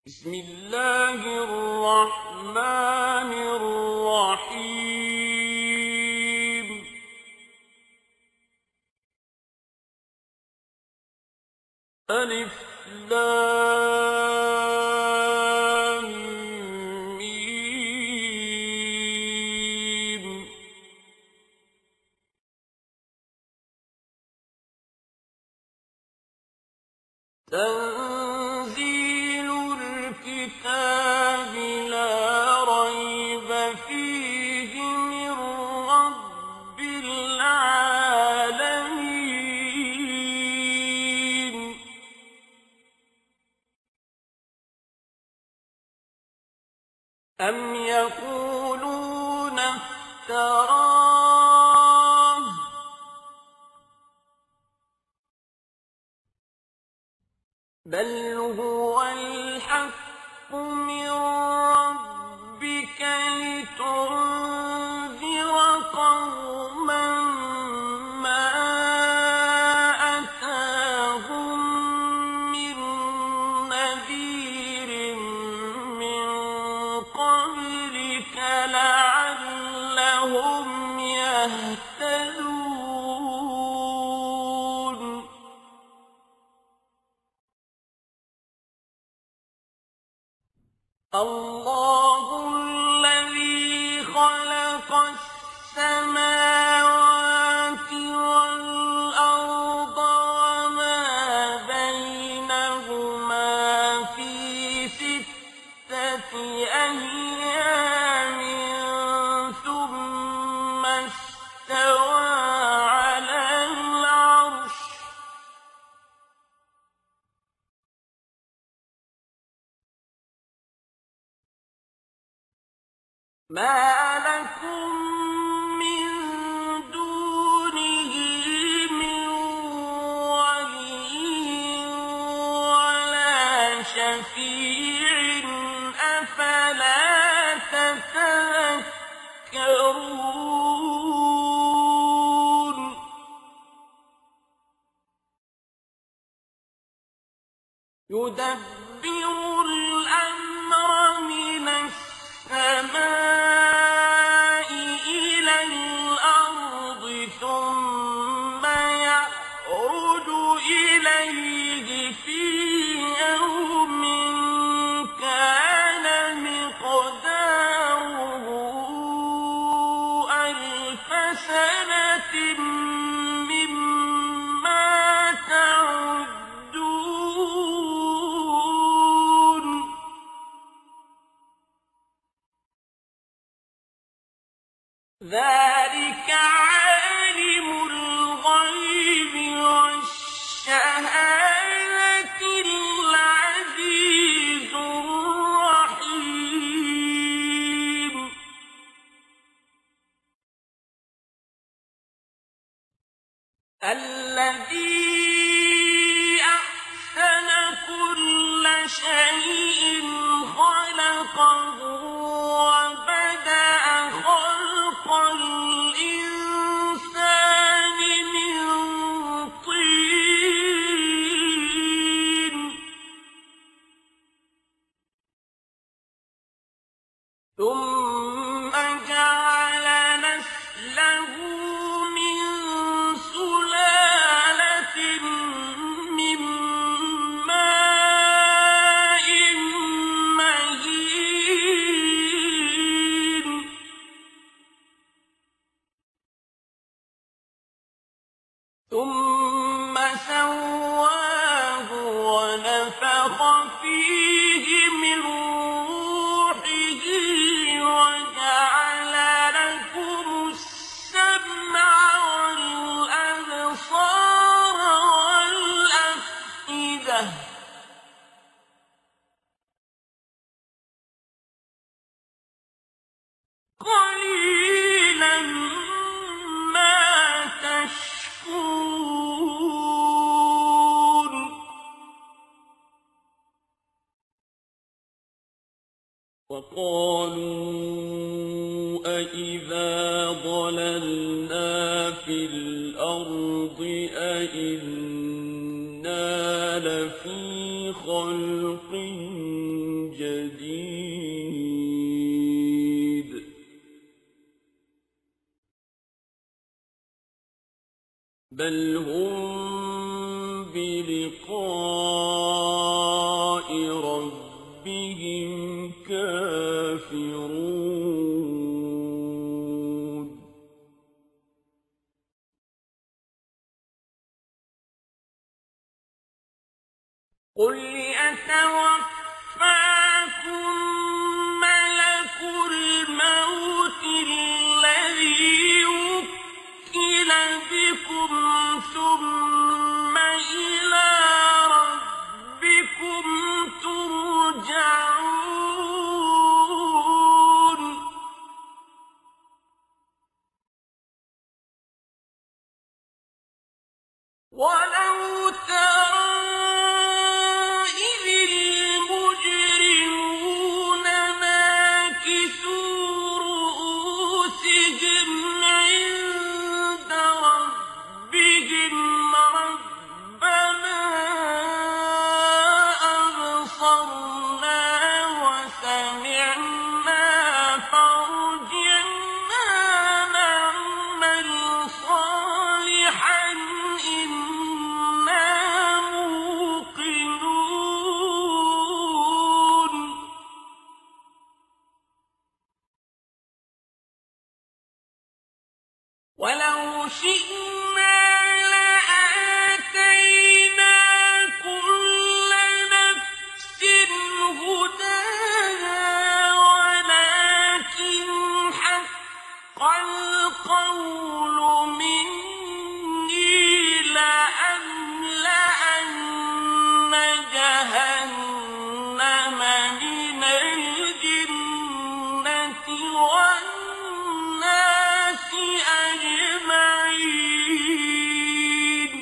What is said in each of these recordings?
بسم الله الرحمن الرحيم ألف لام ميم تنزيل الكتاب لا ريب فيه من رب العالمين أم يقولون افتراه بل هو الحق من ربك لتنذر قوما ما أتاهم من نذير من قبلك لعلهم يهتدون الله الذي خلق السماوات والأرض وما بينهما في 6 أيام ثم استوى على العرش ما لكم من دونه من ولي ولا شفيع أفلا تتذكرون يدبر الأمر من السماء إلى الأرض ثم يعرج إليه في يوم كان مقداره 1000 سنة مما تعدون ذلك عالم الغيب والشهادة العزيز الرحيم الذي أحسن كل شيء خلقه وبدأ خلق الإنسان من طين ثم جعل نسله من سلالة من ماء مهين ثم سواه ونفخ فيه من روحه وجعل لكم السمع والأبصار والأفئدة قليلا ما تشكرون وقالوا أإذا ضللنا في الأرض أإنا لفي خلق بل هم بلقاء ربهم كافرون قل يتوفاكم ملك الموت الذي وكل بكم ثم إلى ربكم ترجعون ولو ترى إذ المجرمون ناكسوا رؤوسهم عند ربهم ربنا أبصرنا وسمعنا فارجعنا نعمل صالحا إنا موقنون ولو شئنا لآتينا كل نفس هداها ولكن حق القول مني لأملأن جهنم من الجنة والناس أجمعين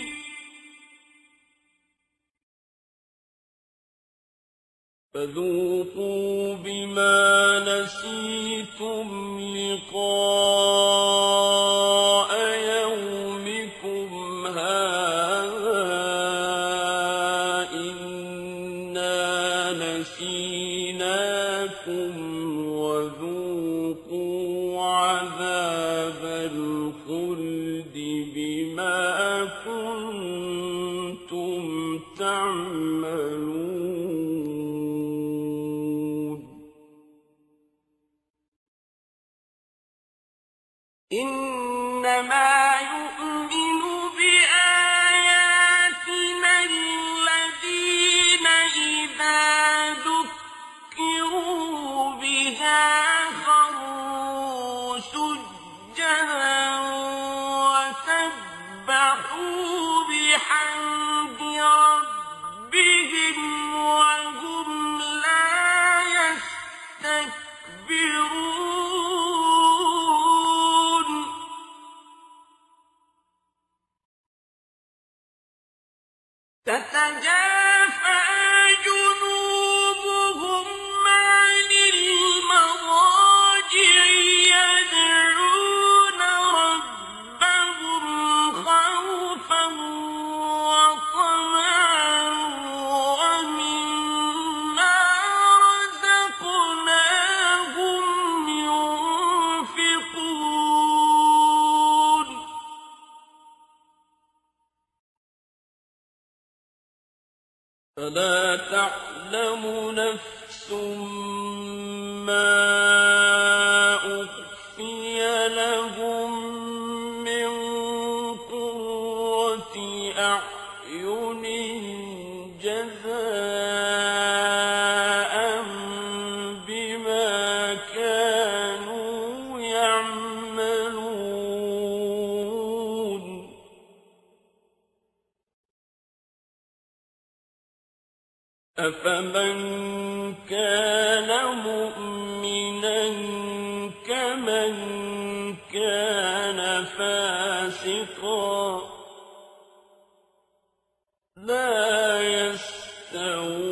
فذوقوا بما نسيتم لقاء يومكم هذا إنا نسيناكم وذوقوا عذاب الخلد بما كنتم تعملون إنما يؤمن بآياتنا الذين إذا ذكروا بها خروا سجدا وسبحوا بحمد ربهم وهم لا يستكبرون تتجافى جنوبهم عن المضاجع يدعون ربهم خوفا وطمعا ومما رزقناهم ينفقون فلا تعلم نفس ما أخفي لهم من قرة أعين جزاء بما كانوا يعملون أفمن كان مؤمنا كمن كان فاسقا لا يستوون